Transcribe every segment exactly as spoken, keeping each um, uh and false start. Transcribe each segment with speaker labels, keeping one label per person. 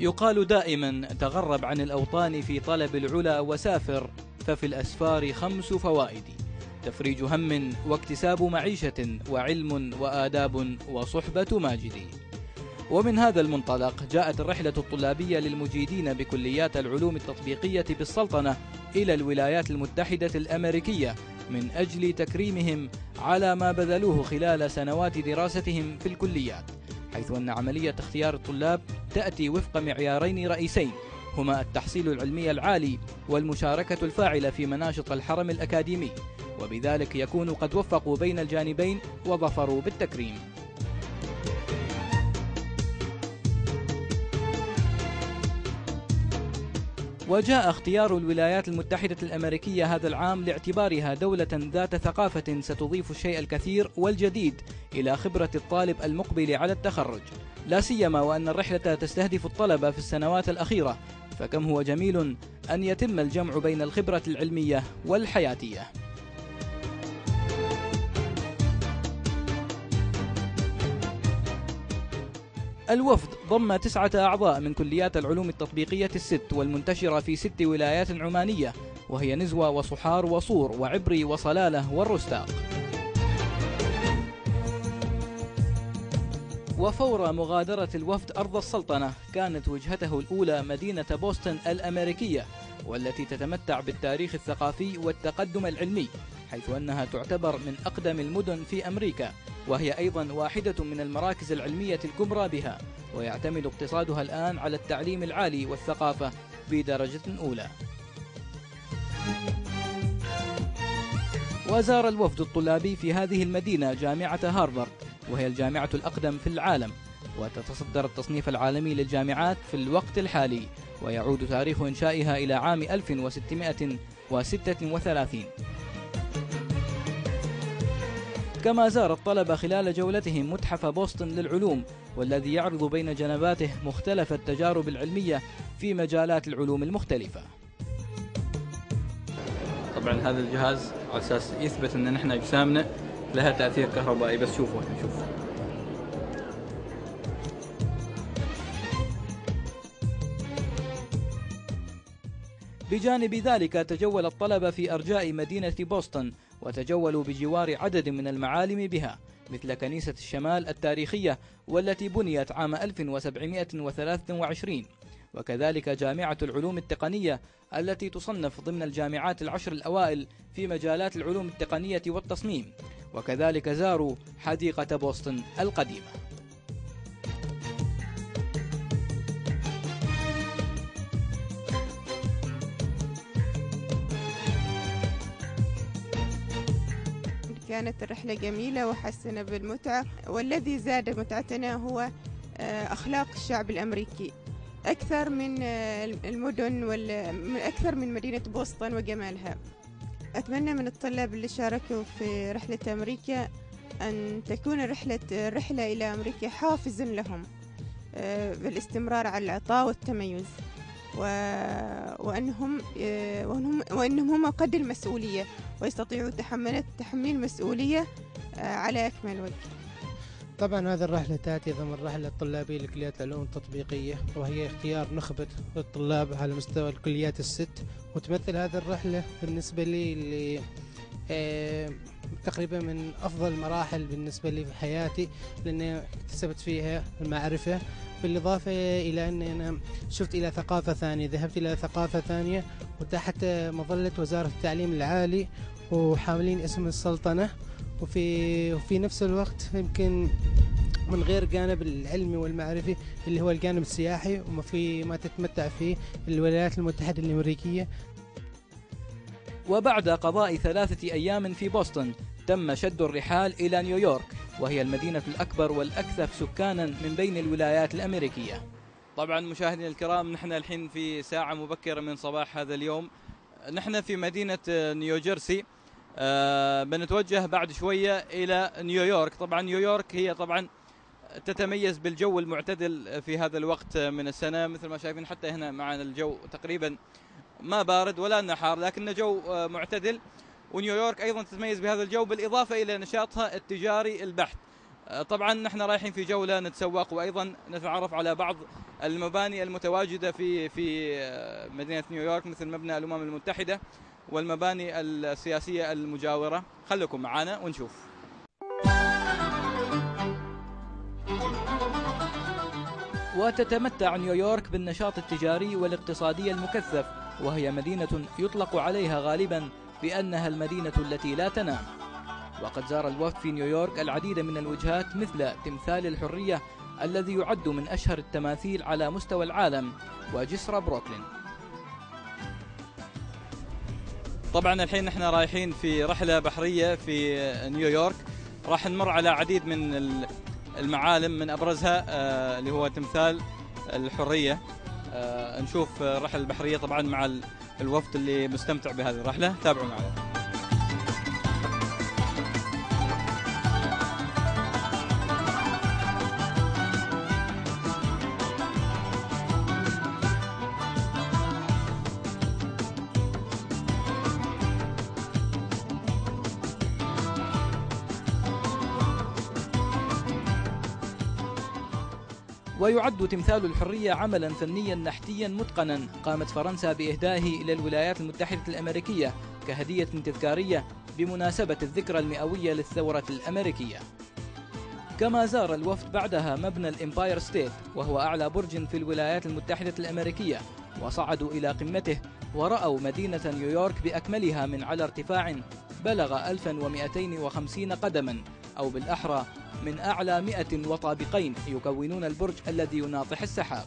Speaker 1: يقال دائما تغرب عن الأوطان في طلب العلا وسافر، ففي الأسفار خمس فوائد: تفريج هم واكتساب معيشة وعلم وآداب وصحبة ماجد. ومن هذا المنطلق جاءت الرحلة الطلابية للمجيدين بكليات العلوم التطبيقية بالسلطنة إلى الولايات المتحدة الأمريكية من أجل تكريمهم على ما بذلوه خلال سنوات دراستهم في الكليات، حيث أن عملية اختيار الطلاب تأتي وفق معيارين رئيسين، هما التحصيل العلمي العالي والمشاركة الفاعلة في مناشط الحرم الأكاديمي، وبذلك يكون قد وفقوا بين الجانبين وظفروا بالتكريم. وجاء اختيار الولايات المتحدة الأمريكية هذا العام لاعتبارها دولة ذات ثقافة ستضيف الشيء الكثير والجديد إلى خبرة الطالب المقبل على التخرج، لا سيما وأن الرحلة تستهدف الطلبة في السنوات الأخيرة، فكم هو جميل أن يتم الجمع بين الخبرة العلمية والحياتية. الوفد ضم تسعة أعضاء من كليات العلوم التطبيقية الست والمنتشرة في ست ولايات عمانية، وهي نزوة وصحار وصور وعبري وصلالة والرستاق. وفور مغادرة الوفد أرض السلطنة كانت وجهته الأولى مدينة بوسطن الأمريكية، والتي تتمتع بالتاريخ الثقافي والتقدم العلمي، حيث أنها تعتبر من أقدم المدن في أمريكا، وهي أيضا واحدة من المراكز العلمية الكبرى بها، ويعتمد اقتصادها الآن على التعليم العالي والثقافة بدرجة أولى. وزار الوفد الطلابي في هذه المدينة جامعة هارفارد، وهي الجامعة الأقدم في العالم، وتتصدر التصنيف العالمي للجامعات في الوقت الحالي، ويعود تاريخ إنشائها إلى عام ألف وستمائة وستة وثلاثين. كما زار الطلبة خلال جولتهم متحف بوسطن للعلوم، والذي يعرض بين جنباته مختلف التجارب العلمية في مجالات العلوم المختلفة. طبعا هذا الجهاز على أساس يثبت أن نحن أجسامنا لها تأثير كهربائي، بس شوفوا نشوف. بجانب ذلك تجول الطلبة في أرجاء مدينة بوسطن، وتجولوا بجوار عدد من المعالم بها، مثل كنيسة الشمال التاريخية والتي بنيت عام ألف وسبعمائة وثلاثة وعشرين، وكذلك جامعة العلوم التقنية التي تصنف ضمن الجامعات العشر الأوائل في مجالات العلوم التقنية والتصميم، وكذلك زاروا حديقة بوسطن القديمة.
Speaker 2: كانت الرحلة جميلة وحسنا بالمتعة، والذي زاد متعتنا هو أخلاق الشعب الأمريكي أكثر من المدن أكثر من مدينة بوسطن وجمالها. أتمنى من الطلاب اللي شاركوا في رحلة أمريكا أن تكون رحلة الرحلة إلى أمريكا حافز لهم بالاستمرار على العطاء والتميز، وأنهم وأنهم وأنهم هم قد المسؤولية ويستطيعوا تحمل تحميل المسؤولية على أكمل وجه.
Speaker 3: طبعا هذه الرحلة تأتي ضمن الرحلة الطلابية لكليات العلوم التطبيقية، وهي اختيار نخبة الطلاب على مستوى الكليات الست، وتمثل هذه الرحلة بالنسبة لي اللي آه تقريبا من أفضل المراحل بالنسبة لي في حياتي، لأني اكتسبت فيها المعرفة، بالإضافة إلى أني أنا شفت إلى ثقافة ثانية، ذهبت إلى ثقافة ثانية وتحت مظلة وزارة التعليم العالي وحاملين اسم السلطنة، وفي وفي نفس الوقت يمكن من غير جانب العلمي والمعرفي اللي هو الجانب السياحي وما في ما تتمتع فيه الولايات المتحدة الأمريكية.
Speaker 1: وبعد قضاء ثلاثة أيام في بوسطن تم شد الرحال إلى نيويورك، وهي المدينة الأكبر والأكثر سكانا من بين الولايات الأمريكية. طبعا مشاهدينا الكرام، نحن الحين في ساعة مبكرة من صباح هذا اليوم، نحن في مدينة نيوجيرسي، أه بنتوجه بعد شوية إلى نيويورك. طبعا نيويورك هي طبعا تتميز بالجو المعتدل في هذا الوقت من السنة، مثل ما شايفين حتى هنا معنا الجو تقريبا ما بارد ولا نحار، لكنه جو معتدل. ونيويورك أيضا تتميز بهذا الجو، بالإضافة إلى نشاطها التجاري البحت. طبعا نحن رايحين في جولة نتسوق وأيضا نتعرف على بعض المباني المتواجدة في في مدينة نيويورك، مثل مبنى الأمم المتحدة والمباني السياسية المجاورة. خليكم معنا ونشوف. وتتمتع نيويورك بالنشاط التجاري والاقتصادي المكثف، وهي مدينة يطلق عليها غالبا بأنها المدينة التي لا تنام. وقد زار الوفد في نيويورك العديد من الوجهات، مثل تمثال الحرية الذي يعد من أشهر التماثيل على مستوى العالم، وجسر بروكلين. طبعا الحين نحن رايحين في رحلة بحرية في نيويورك، راح نمر على عديد من المعالم، من أبرزها اللي هو تمثال الحرية. نشوف الرحلة البحرية طبعا مع الوفد اللي مستمتع بهذه الرحلة. تابعوا معنا. ويعد تمثال الحرية عملا فنيا نحتيا متقنا قامت فرنسا بإهدائه إلى الولايات المتحدة الأمريكية كهدية تذكارية بمناسبة الذكرى المئوية للثورة الأمريكية. كما زار الوفد بعدها مبنى الإمباير ستيت، وهو أعلى برج في الولايات المتحدة الأمريكية، وصعدوا إلى قمته ورأوا مدينة نيويورك بأكملها من على ارتفاع بلغ ألف ومئتين وخمسين قدما، أو بالأحرى من أعلى مئة وطابقين يكونون البرج الذي يناطح السحاب.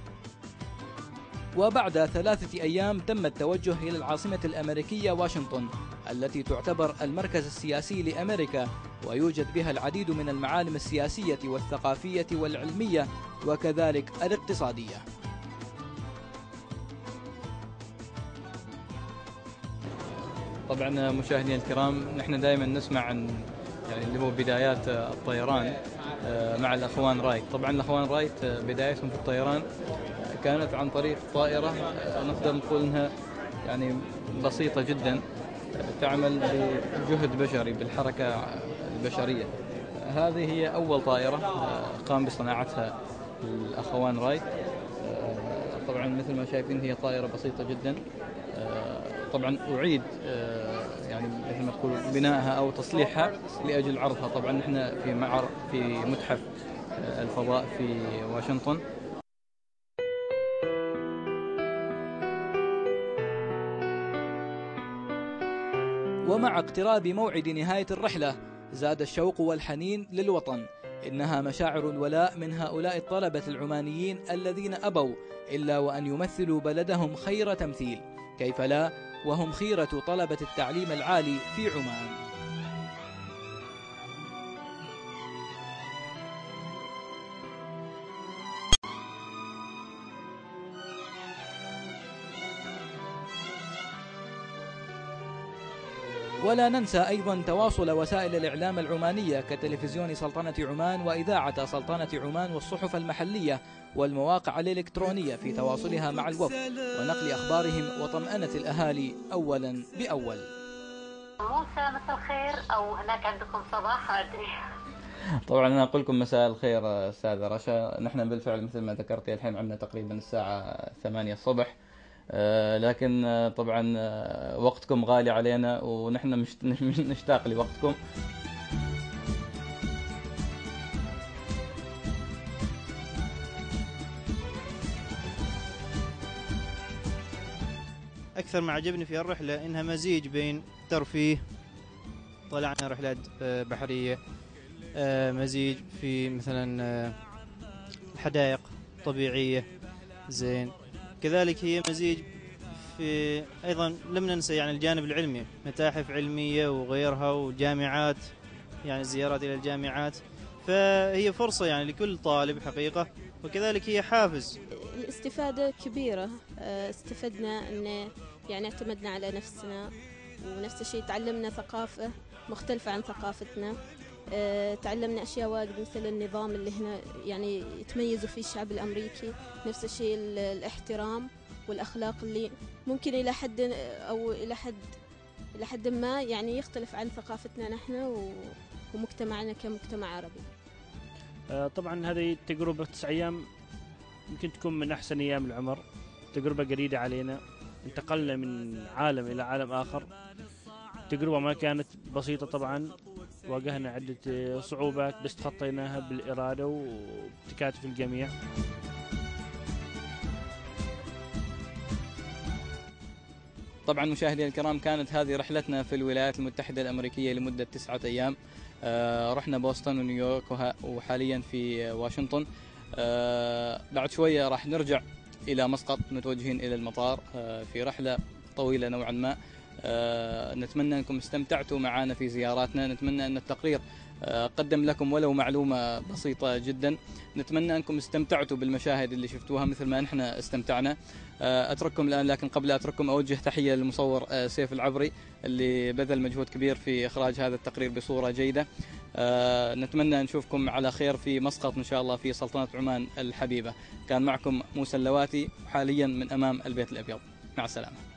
Speaker 1: وبعد ثلاثة أيام تم التوجه إلى العاصمة الأمريكية واشنطن، التي تعتبر المركز السياسي لأمريكا، ويوجد بها العديد من المعالم السياسية والثقافية والعلمية وكذلك الاقتصادية. طبعا مشاهدينا الكرام، نحن دائما نسمع عن يعني اللي هو بدايات الطيران مع الأخوان رايت. طبعا الأخوان رايت بدايتهم في الطيران كانت عن طريق طائرة نقدر نقول انها يعني بسيطة جدا، تعمل بجهد بشري، بالحركة البشرية. هذه هي أول طائرة قام بصناعتها الأخوان رايت. طبعا مثل ما شايفين هي طائرة بسيطة جدا. طبعا أعيد يعني مثل ما تقول بنائها أو تصليحها لأجل عرضها. طبعا نحن في معرض في متحف الفضاء في واشنطن. ومع اقتراب موعد نهاية الرحلة زاد الشوق والحنين للوطن. إنها مشاعر الولاء من هؤلاء الطلبة العمانيين الذين أبوا إلا وأن يمثلوا بلدهم خير تمثيل، كيف لا، وهم خيرة طلبة التعليم العالي في عمان. ولا ننسى أيضا تواصل وسائل الإعلام العمانية كتلفزيون سلطنة عمان وإذاعة سلطنة عمان والصحف المحلية والمواقع الإلكترونية في تواصلها مع الوفد ونقل أخبارهم وطمأنة الأهالي أولا بأول.
Speaker 4: موسى مساء الخير، أو هناك عندكم صباح أدري.
Speaker 1: طبعا أنا أقول لكم مساء الخير أستاذة رشا. نحن بالفعل مثل ما ذكرتي الحين عندنا تقريبا الساعة ثمانية الصبح، آه لكن آه طبعا آه وقتكم غالي علينا ونحن مش نشتاق لوقتكم.
Speaker 5: أكثر ما عجبني في الرحلة إنها مزيج بين ترفيه، طلعنا رحلات بحرية، مزيج في مثلا حدائق طبيعية زين، كذلك هي مزيج في أيضا لم ننسى يعني الجانب العلمي، متاحف علمية وغيرها وجامعات، يعني زيارات إلى الجامعات، فهي فرصة يعني لكل طالب حقيقة، وكذلك هي حافز.
Speaker 6: الاستفادة كبيرة، استفدنا أن يعني اعتمدنا على نفسنا، ونفس الشيء تعلمنا ثقافة مختلفة عن ثقافتنا، تعلمنا أشياء واجد مثل النظام اللي هنا يعني يتميزوا فيه الشعب الأمريكي، نفس الشيء الاحترام والأخلاق اللي ممكن إلى حد أو إلى حد إلى حد ما يعني يختلف عن ثقافتنا نحن ومجتمعنا كمجتمع عربي.
Speaker 7: طبعا هذه تجربة تسع أيام يمكن تكون من أحسن أيام العمر، تجربة جديدة علينا، انتقلنا من عالم إلى عالم آخر. تجربة ما كانت بسيطة طبعا، واجهنا عدة صعوبات بس تخطيناها بالإرادة وبتكاتف الجميع.
Speaker 1: طبعا مشاهدينا الكرام، كانت هذه رحلتنا في الولايات المتحدة الأمريكية لمدة تسعة أيام. آه رحنا بوسطن ونيويورك وحاليا في واشنطن. آه بعد شوية راح نرجع إلى مسقط، متوجهين إلى المطار آه في رحلة طويلة نوعا ما. آه نتمنى أنكم استمتعتوا معنا في زياراتنا، نتمنى أن التقرير آه قدم لكم ولو معلومة بسيطة جدا، نتمنى أنكم استمتعتوا بالمشاهد اللي شفتوها مثل ما نحن استمتعنا. آه أترككم الآن، لكن قبل أترككم أوجه تحية للمصور آه سيف العبري اللي بذل مجهود كبير في إخراج هذا التقرير بصورة جيدة. آه نتمنى نشوفكم على خير في مسقط إن شاء الله في سلطنة عمان الحبيبة. كان معكم موسى اللواتي حاليا من أمام البيت الأبيض، مع السلامة.